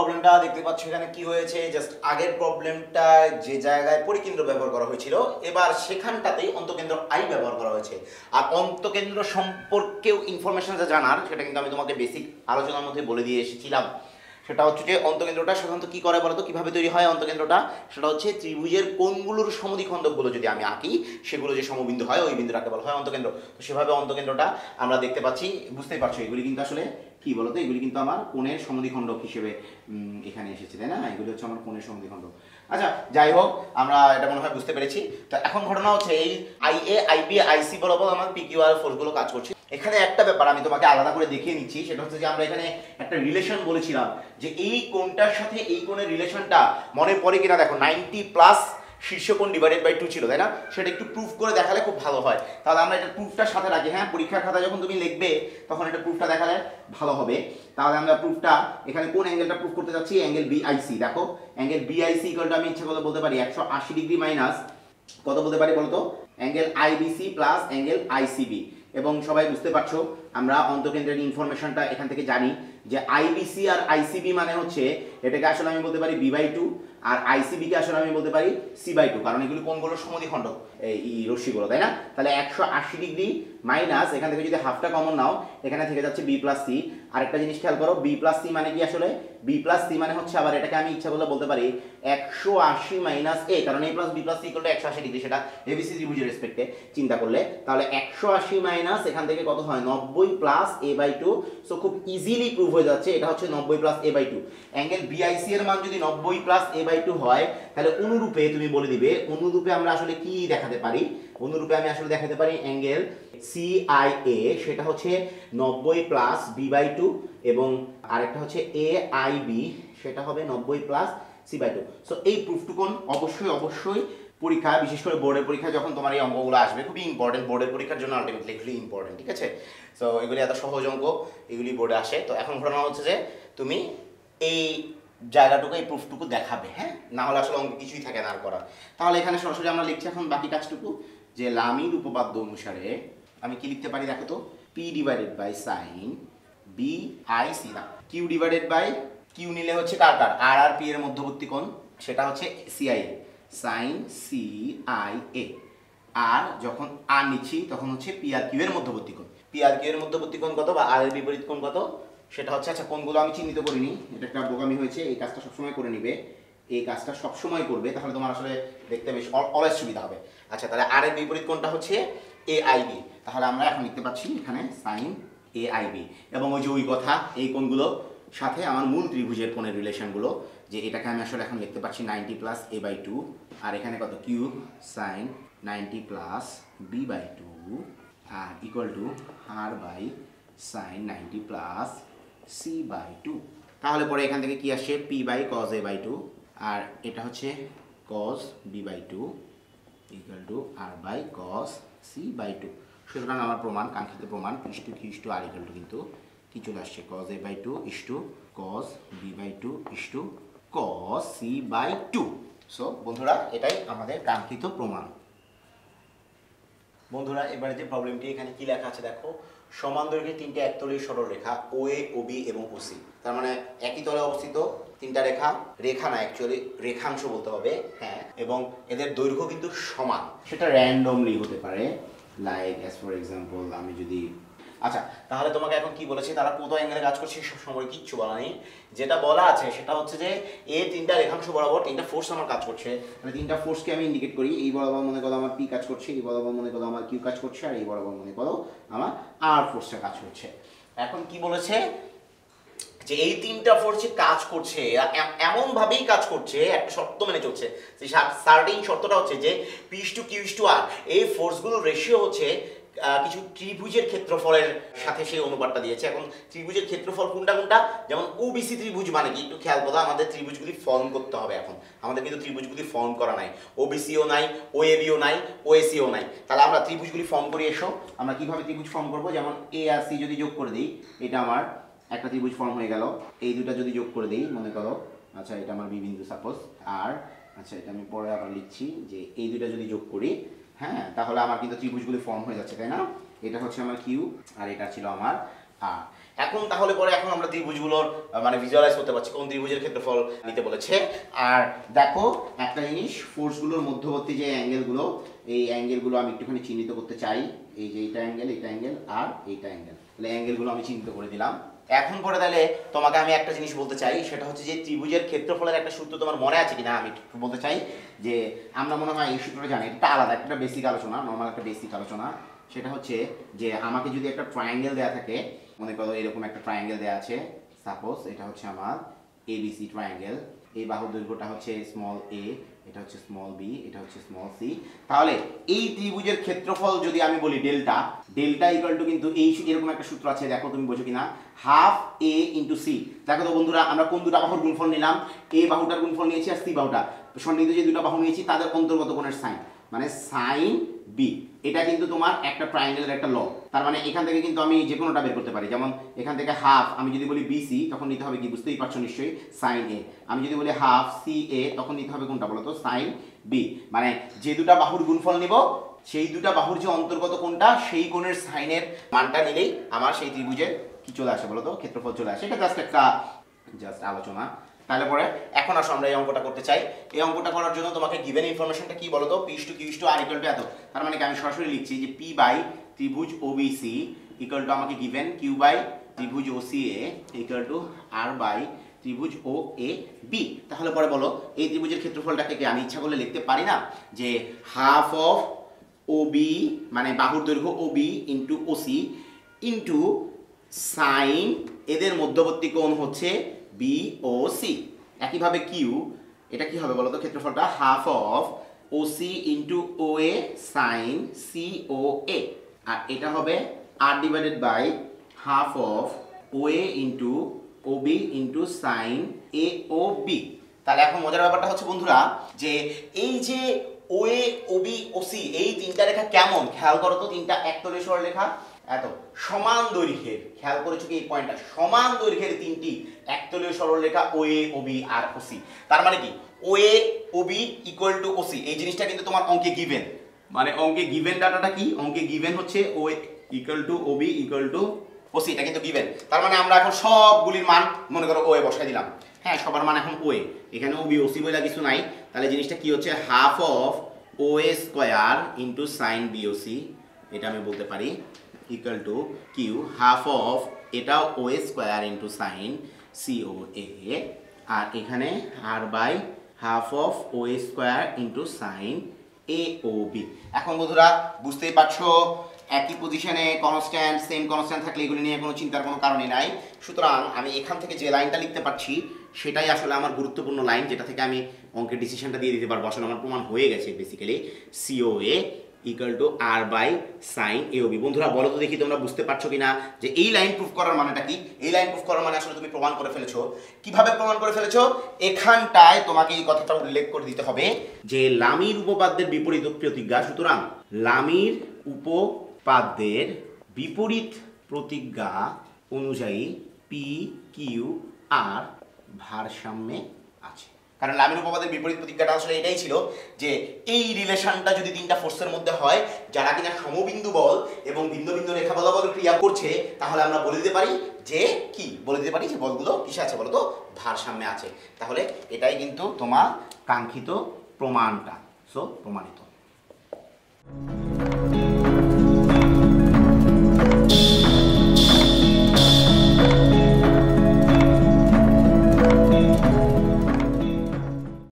প্রবলেমটা দেখতে পাচ্ছ এখানে কি হয়েছে, জাস্ট আগের প্রবলেমটা যে জায়গায় পরিকেন্দ্র ব্যবহার করা হয়েছিল এবার সেখানটাতেই অন্তকেন্দ্র আই ব্যবহার করা হয়েছে। আর অন্তকেন্দ্র সম্পর্কেও ইনফরমেশন যা জানার সেটা কিন্তু আমি তোমাকে বেসিক আলোচনার মধ্যে বলে দিয়ে এসেছিলাম। সেটা হচ্ছে যে অন্তকেন্দ্রটা সাধারণত কী করে বলো তো, কীভাবে তৈরি হয় অন্তকেন্দ্রটা? সেটা হচ্ছে ত্রিভুজের কোণগুলোর সমদ্বিখণ্ডকগুলো যদি আমি আঁকি সেগুলো যে সমবিন্দু হয় ওই বিন্দুটাকে বলা হয় অন্তকেন্দ্র। তো সেভাবে অন্তকেন্দ্রটা আমরা দেখতে পাচ্ছি, বুঝতেই পারছো এগুলি কিন্তু আসলে কি বলতো, এগুলি কিন্তু আমার কোণের সমদ্বিখণ্ডক হিসেবে এখানে এসেছে, তাই না? এগুলি হচ্ছে আমার কোণের সমদ্বিখণ্ডক। আচ্ছা যাই হোক, আমরা এটা মনে হয় বুঝতে পেরেছি। তো এখন ঘটনা হচ্ছে এই আইএ আইবি আইসি বরাবর আমার পিকিউআর ফোর্সগুলো কাজ করছে। এখানে একটা ব্যাপার আমি তোমাকে আলাদা করে দেখিয়ে নিচ্ছি, সেটা হচ্ছে যে আমরা এখানে একটা রিলেশন বলেছিলাম যে এই কোণটার সাথে এই কোণের রিলেশনটা মনে পড়ে কিনা দেখো, 90 প্লাস শীর্ষকোণ ডিভাইডেড বাই 2 ছিল, তাই না? সেটা একটু প্রুফ করে দেখালে খুব ভালো হয়। তাহলে আমরা এটা প্রুফটার সাথে রাখি, হ্যাঁ পরীক্ষার খাতায় যখন তুমি লিখবে তখন এটা প্রুফটা দেখালে ভালো হবে। তাহলে আমরা প্রুফটা এখানে কোন অ্যাঙ্গেলটা প্রুফ করতে যাচ্ছি, অ্যাঙ্গেল বিআইসি। দেখো অ্যাঙ্গেল বিআইসি ইকুয়াল টু আমি ইচ্ছা করে বলতে পারি 180 ডিগ্রি মাইনাস কত বলতে পারি বলতো, angle IBC plus angle ICB. এবং সবাই বুঝতে পারছো আমরা অন্তকেন্দ্রের ইনফরমেশনটা এখান থেকে জানি যে আইবিসি আর আইসিবি মানে হচ্ছে এটাকে আসলে আমি বলতে পারি বি/2 আর আইসিবি কে আসলে আমি বলতে পারি সি/2, কারণ এগুলো কোণগুলোর সমদ্বিখণ্ডক এই রশ্মিগুলো, তাই না? তাহলে 180 ডিগ্রি মাইনাস এখান থেকে যদি হাফটা কমন নাও এখানে থেকে যাচ্ছে বি প্লাস সি। আরেকটা জিনিস খেয়াল করো, বি প্লাস সি মানে কি আসলে, বি প্লাস সি মানে হচ্ছে আবার এটাকে আমি ইচ্ছা করলে বলতে পারি 180 মাইনাস এ, কারণ A plus B plus C equal to 180 degree, সেটা এবিসি ত্রিভুজের রেসপেক্টে চিন্তা করলে। তাহলে 180 মাইনাস এখান থেকে কত হয় 90 প্লাস a/2। সো খুব ইজিলি প্রুভ হয়ে যাচ্ছে এটা হচ্ছে 90 প্লাস a/2। অ্যাঙ্গেল বিআইসি এর মান যদি 90 প্লাস a/2 হয় তাহলে অনুরূপে তুমি বলে দিবে, অনুরূপে আমরা আসলে কি দেখাতে পারি, অনুরূপে আমি আসলে দেখাতে পারি অ্যাঙ্গেল সিআইএ সেটা হচ্ছে 90 প্লাস বি/2 এবং আরেকটা হচ্ছে এআইবি সেটা হবে 90 প্লাস সি/2। সো এই প্রুফটুকুন অবশ্যই অবশ্যই পরীক্ষা, বিশেষ করে বোর্ডের পরীক্ষা যখন তোমার এই অঙ্কগুলো আসবে খুবই ইম্পর্টেন্ট, বোর্ডের পরীক্ষার জন্য আলটিমেটলি এগুলি ইম্পর্টেন্ট, ঠিক আছে? সো এগুলি এত সহজ অঙ্ক, এগুলি বোর্ডে আসে। তো এখন ঘটনা হচ্ছে যে তুমি এই জায়গাটুকু এই প্রুফটুকু দেখাবে, হ্যাঁ, না হলে আসলে অঙ্ক কিছুই থাকে না আর করার। তাহলে এখানে সরাসরি আমরা লিখছি এখন বাকি কাজটুকু, যে লামির উপপাদ্য অনুসারে আমি কি লিখতে পারি দেখো তো, P divided by sine B I C, না কিউ ডিভাইডেড বাই কিউ নিলে হচ্ছে কার কার আর আর পি এর মধ্যবর্তী কোণ, সেটা হচ্ছে CI sine C I A. আর যখন আর নিচ্ছি তখন হচ্ছে পি আর কিউ এর মধ্যবর্তী কোণ, পি আর কিউ এর মধ্যবর্তী কোণ কত বা আর এর বিপরীত কোণ কত সেটা হচ্ছে, আচ্ছা কোণগুলো আমি চিহ্নিত করিনি, এটা একটা বোকামি হয়েছে, এই কাজটা সবসময় করে নিবে, এই কাজটা সবসময় করবে, তাহলে তোমার আসলে দেখতে বেশ অলওয়েজ সুবিধা হবে। আচ্ছা তাহলে আর এর বিপরীত কোণটা হচ্ছে এ আই বি, তাহলে আমরা এখন লিখতে পাচ্ছি এখানে সাইন এ আই বি। এবং ওই যে ওই কথা, এই কোণগুলো সাথে আমার মূল ত্রিভুজের কোণের রিলেশনগুলো, যে এটাকে আমি আসলে এখন লিখতে পাচ্ছি 90 প্লাস a/2 আর এখানে কত Q sine 90 plus b/2 R equal to R by sine 90 plus c/2। তাহলে পরে এখান থেকে কি আসে, p বাই cos a/2 আর এটা হচ্ছে cos b/2 equal to R by cos c/2। সুতরাং আমার প্রমাণ, কাঙ্ক্ষিত প্রমাণ ইস্টু কি ইস্টু আর ইকুয়াল টু কিন্তু কি চলে আসছে, cos a/2 is to cos b/2 is to cos c/2। So বন্ধুরা এটাই আমাদের কাঙ্ক্ষিত প্রমাণ। বন্ধুরা এবারে যে প্রবলেমটি এখানে কি লেখা আছে দেখো, সমান দৈর্ঘ্যের তিনটে একতলীয় সরল রেখা OA OB এবং OC, তার মানে একই তলে অবস্থিত তিনটা রেখা, রেখা না অ্যাকচুয়ালি রেখাংশ বলতে হবে, হ্যাঁ, এবং এদের দৈর্ঘ্য কিন্তু সমান, সেটা র্যান্ডমলি হতে পারে, লাইক অ্যাজ ফর এক্সাম্পল আমি যদি, আচ্ছা তাহলে তোমাকে এখন কি বলেছে, তারা কত অ্যাঙ্গেলে কাজ করছে সব সময় কিচ্ছু বলা নেই, যেটা বলা আছে সেটা হচ্ছে যে এই তিনটা রেখাংশ বরাবর তিনটা ফোর্স আমার কাজ করছে, মানে তিনটা ফোর্সকে আমি ইন্ডিকেট করি, এই বরাবর মনে করো আমার পি কাজ করছে, এই বরাবর মনে করো আমার কিউ কাজ করছে, আর এই বরাবর মনে করো আমার আর ফোর্সটা কাজ করছে। এখন কি বলেছে যে এই তিনটা ফোর্সে কাজ করছে, এমন ভাবেই কাজ করছে, একটা শর্ত মেনে চলছে, সেই সার্টেন শর্তটা হচ্ছে যে P is to Q is to R, এই ফোর্সগুলোর রেশিও হচ্ছে কিছু ত্রিভুজের ক্ষেত্রফলের সাথে সেই অনুপাতটা দিয়েছে। এখন ত্রিভুজের ক্ষেত্রফল কোনটা কোনটা, যেমন ওবিসি ত্রিভুজ মানে কি একটু খেয়াল করো, আমাদের ত্রিভুজগুলি ফর্ম করতে হবে, এখন আমাদের কিন্তু ত্রিভুজগুলি ফর্ম করা নাই, ওবিসিও নাই, ওএবিও নাই, ওএসিও নাই, তাহলে আমরা ত্রিভুজগুলি ফর্ম করি। এসো আমরা কিভাবে ত্রিভুজ ফর্ম করবো, যেমন এ আর সি যদি যোগ করে দিই এটা আমার একটা ত্রিভুজ ফর্ম হয়ে গেল, এই দুটা যদি যোগ করে দিই মনে করো, আচ্ছা এটা আমার বি বিন্দু সাপোজ, আর আচ্ছা এটা আমি পরে আবার লিখছি যে এই দুটা যদি যোগ করি, হ্যাঁ, তাহলে আমার কিন্তু ত্রিভুজগুলি ফর্ম হয়ে যাচ্ছে, তাই না? এটা হচ্ছে আমার কিউ আর এটা ছিল আমার আর এখন তাহলে পরে এখন আমরা ত্রিভুজগুলোর মানে ভিজুয়ালাইজ করতে পারছি কোন ত্রিভুজের ক্ষেত্রফল নিতে বলেছে। আর দেখো একটা জিনিস, ফোর্সগুলোর মধ্যবর্তী যে অ্যাঙ্গেলগুলো, এই অ্যাঙ্গেলগুলো আমি একটুখানি চিহ্নিত করতে চাই। এই যে এইটা অ্যাঙ্গেল, এইটা অ্যাঙ্গেল আর এইটা অ্যাঙ্গেল, তাহলে অ্যাঙ্গেলগুলো আমি চিহ্নিত করে দিলাম। এখন পরে তাহলে তোমাকে আমি একটা জিনিস বলতে চাই, সেটা হচ্ছে যে ত্রিভুজের ক্ষেত্রফলের একটা সূত্র তোমার মনে আছে কিনা আমি একটু বলতে চাই। যে আমরা মনে হয় এই সূত্রটা জানি, এটা আলাদা একটা বেসিক আলোচনা, নর্মাল একটা বেসিক আলোচনা। সেটা হচ্ছে যে আমাকে যদি একটা ট্রায়াঙ্গেল দেওয়া থাকে, মনে করো এরকম একটা ট্রায়াঙ্গেল দেওয়া আছে, সাপোজ এটা হচ্ছে আমার এবিসি ট্রায়াঙ্গেল, এই বাহুর দৈর্ঘ্যটা হচ্ছে স্মল এ, এটা হচ্ছে স্মল বি, এটা হচ্ছে স্মল সি। তাহলে এই ত্রিভুজের ক্ষেত্রফল যদি আমি বলি ডেল্টা, ডেল্টা ইকুয়াল টু কিন্তু এই এরকম একটা সূত্র আছে, দেখো তুমি বোঝো কিনা, হাফ এ ইন্টু সি। দেখো তো বন্ধুরা, আমরা কোন দুটা বাহুর গুণফল নিলাম, এ বাহুটার গুণফল নিয়েছি আর সি বাহুটা, সন্নিহিত যে দুটো বাহু নিয়েছি তাদের অন্তর্গত কোণের সাইন, মানে সাইন বি। এটা কিন্তু তোমার একটা ট্রায়াঙ্গেলের একটা ল। তার মানে এখান থেকে কিন্তু আমি যে কোনোটা বের করতে পারি। যেমন এখান থেকে হাফ আমি যদি বলি বিসি, তখন নিতে হবে কি, বুঝতেই পারছো নিশ্চয়ই, সাইন এ। আমি যদি বলি হাফ সি এ, তখন নিতে হবে কোনটা বলো তো, সাইন বি। মানে যে দুটা বাহুর গুণফল নিব, সেই দুটা বাহুর যে অন্তর্গত কোণটা, সেই কোণের সাইনের মানটা নিলেই আমার সেই ত্রিভুজের কি চলে আসে বলো তো, ক্ষেত্রফল চলে আসে। এটা জাস্ট একটা আলোচনা। তাহলে পরে এখন আসো আমরা এই অঙ্কটা করতে চাই। এই অঙ্কটা করার জন্য তোমাকে গিভেন ইনফরমেশনটা কি বলো তো, P to Q to R equal to এত। তার মানে কি আমি সরাসরি লিখছি যে পি বাই ত্রিভুজ ওবিসি ইকুয়াল টু আমাকে গিভেন কিউ বাই ত্রিভুজ OCA equal to R by ত্রিভুজ ও এ বি। তাহলে পরে বলো এই ত্রিভুজের ক্ষেত্রফলটাকে কি আমি ইচ্ছা করলে লিখতে পারি না, যে হাফ অফ ওবি মানে বাহুর দৈর্ঘ্য OB into OC into sine এদের মধ্যবর্তী কোণ হচ্ছে বি ও সি। একইভাবে কিউ, এটা কি হবে বলো তো ক্ষেত্রফলটা, half of O C into O A sine C O A. আর এটা হবে R divided by half of O A into O B into sine A O B. তাহলে এখন মজার ব্যাপারটা হচ্ছে বন্ধুরা, যে এই যে ও A O B O C এই তিনটা রেখা কেমন খেয়াল করো তো, তিনটা একতলীয় সরলরেখা, এত সমান দৈর্ঘ্যের, খেয়াল করেছো কি এই পয়েন্টটা, সমান দৈর্ঘ্যের তিনটি একতলীয় সরলরেখা ও A O B R O C. তার মানে কি O A O B equal to O C, এই জিনিসটা কিন্তু তোমার অঙ্কে গিভেন। মানে অঙ্কে গিভেন ডাটাটা কি, অঙ্কে গিভেন হচ্ছে O A equal to O B equal to O C, এটা কিন্তু গিভেন। তার মানে আমরা এখন সবগুলির মান মনে করো ও এ বসাই দিলাম। হ্যাঁ, সবার মান এখন ও এ, এখানে ও বি ও সি বলে কিছু নাই। তাহলে জিনিসটা কি হচ্ছে, half of O A square into sine B O C, এটা আমি বলতে পারি equal to Q half of এটাও O A square into sine C O A, আর এখানে R by half of O A square into sine A O B. এখন বন্ধুরা বুঝতেই পারছো, একই পজিশনে কনস্ট্যান্ট, সেম কনস্ট্যান্ট থাকলে এগুলি নিয়ে কোনো চিন্তার কোনো কারণই নাই। সুতরাং আমি এখান থেকে যে লাইনটা লিখতে পারছি সেটাই আসলে আমার গুরুত্বপূর্ণ লাইন, যেটা থেকে আমি অঙ্কের ডিসিশনটা দিয়ে দিতে পারবো। আসলে আমার প্রমাণ হয়ে গেছে basically, COA equal to R by sine AOB. বন্ধুরা বলো তো দেখি তোমরা বুঝতে পারছো কিনা যে এই লাইন প্রুফ করার মানেটা কি। এই লাইন প্রুফ করার মানে আসলে তুমি প্রমাণ করে ফেলেছো। কিভাবে প্রমাণ করে ফেলেছো, এখানটায় তোমাকে এই কথাটা উল্লেখ করে দিতে হবে যে লামির উপপাদ্যের বিপরীত প্রতিজ্ঞা। সুতরাং লামির উপপাদ্যের বিপরীত প্রতিজ্ঞা অনুযায়ী পি কিউ আর ভারসাম্যে আছে। কারণ লামির উপপাদ্যের বিপরীত প্রতিজ্ঞাটা আসলে এটাই ছিল যে এই রিলেশনটা যদি তিনটা ফোর্সের মধ্যে হয় যারা কিনা সমবিন্দু বল এবং ভিন্ন ভিন্ন রেখা বরাবর ক্রিয়া করছে, তাহলে আমরা বলে দিতে পারি যে কি, বলে দিতে পারি যে বলগুলো কিসে আছে বলো তো, ভারসাম্যে আছে। তাহলে এটাই কিন্তু তোমার কাঙ্ক্ষিত প্রমাণটা, সো প্রমাণিত।